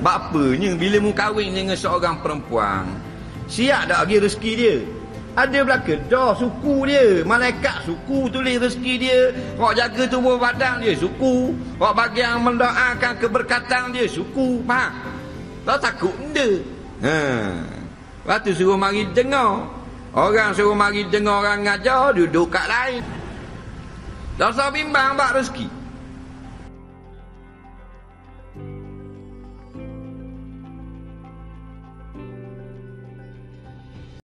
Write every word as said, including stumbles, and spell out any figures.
Bapanya bila mu kahwin dengan seorang perempuan, siap tak bagi rezeki dia? Ada belaka dah suku dia, malaikat suku tulis rezeki dia, hak jaga tubuh badan dia suku, hak bagian mendoakan keberkatan dia suku, faham? Tak takut benda. Ha. Lepas tu suruh mari dengar. Orang suruh mari dengar orang ngajar, duduk kat lain. Tak usah bimbang bak rezeki.